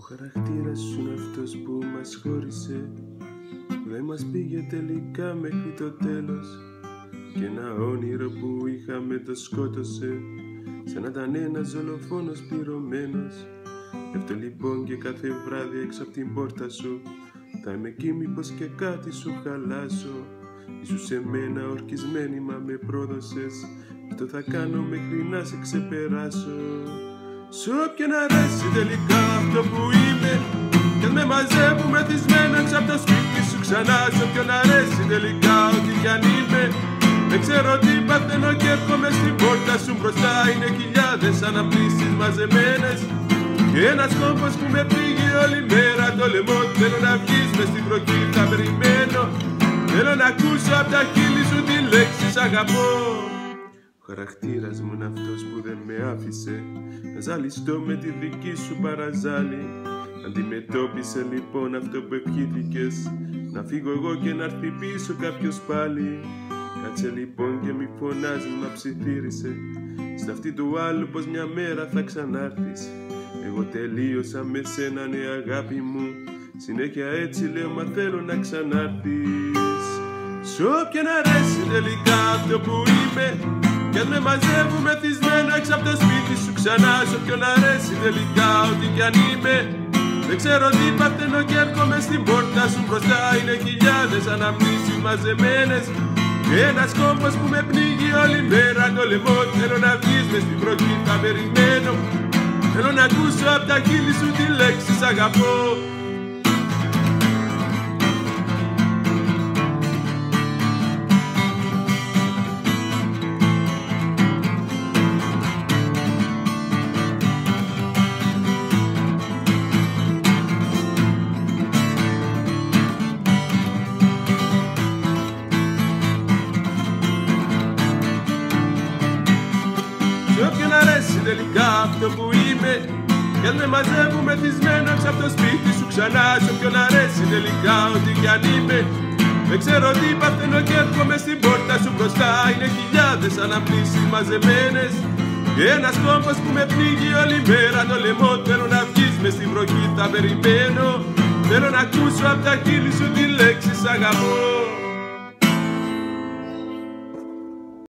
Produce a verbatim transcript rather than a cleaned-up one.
χαρακτήρας σου είναι αυτός που μας χώρισε, που δεν μας πήγε τελικά μέχρι το τέλος, και ένα όνειρο που είχαμε το σκότωσε, σαν να ήταν ένας δολοφόνος πληρωμένος. Γι' λοιπόν και κάθε βράδυ έξω από την πόρτα σου θα είμαι εκεί, μήπως και κάτι σου χαλάσω. Ήσου σε μένα ορκισμένη, μα με πρόδωσες, αυτό θα κάνω μέχρι να σε ξεπεράσω. Σ' όποιον αρέσει τελικά αυτό που είμαι, κι αν με μαζεύουν μεθυσμένο έξω από το σπίτι σου ξανά. Σ' όποιον αρέσει τελικά ό,τι κι αν είμαι, δεν ξέρω τι παθαίνω και έρχομαι στην πόρτα σου μπροστά. Είναι χιλιάδες αναμνήσεις μαζεμένες και ένας κόμπος που με πήγε όλη μέρα το λαιμό. Θέλω να βγεις μες στην βροχή, θα περιμένω. Θέλω να ακούσω απ' τα χείλη σου τη λέξη σ' αγαπώ. Ο χαρακτήρας μου είναι αυτός που δεν με άφησε να ζαλιστώ με τη δική σου παραζάλη. Αντιμετώπισε λοιπόν αυτό που ευχήθηκες, να φύγω εγώ και να έρθει πίσω κάποιος πάλι. Κάτσε λοιπόν και μη φωνάζεις, μα ψιθύρισε στα αυτή του άλλου πως μια μέρα θα ξανάρθεις. Εγώ τελείωσα με σένα, ναι αγάπη μου, συνέχεια έτσι λέω, μα θέλω να ξανάρθεις. Σ' όποιον αρέσει τελικά αυτό που είμαι, κι αν με μαζεύουν μεθυσμένο έξω από το σπίτι σου ξανά. Σ' όποιον αρέσει τελικά ό,τι κι αν είμαι, δεν ξέρω τι παθαίνω και έρχομαι στην πόρτα σου μπροστά. Είναι χιλιάδες αναμνήσεις μαζεμένες και ένας κόμπος που με πνίγει όλη μέρα το λαιμό. Θέλω να βγεις μες στην βροχή, θα περιμένω. Θέλω να ακούσω απ' τα χείλη σου τη λέξη σ' αγαπώ. Σ' όποιον αρέσει τελικά αυτό που είμαι, κι αν με μαζεύουν μεθυσμένο έξω από το σπίτι σου ξανά. Σ' όποιον αρέσει τελικά ό,τι κι αν είμαι, δεν ξέρω τι παθαίνω και έρχομαι στην πόρτα σου μπροστά. Είναι χιλιάδες αναμνήσεις μαζεμένες και ένας κόμπος που με πνίγει όλη μέρα το λαιμό. Θέλω να βγεις μες στην βροχή, θα περιμένω. Θέλω να ακούσω απ' τα χείλη σου τη λέξη σ' αγαπώ.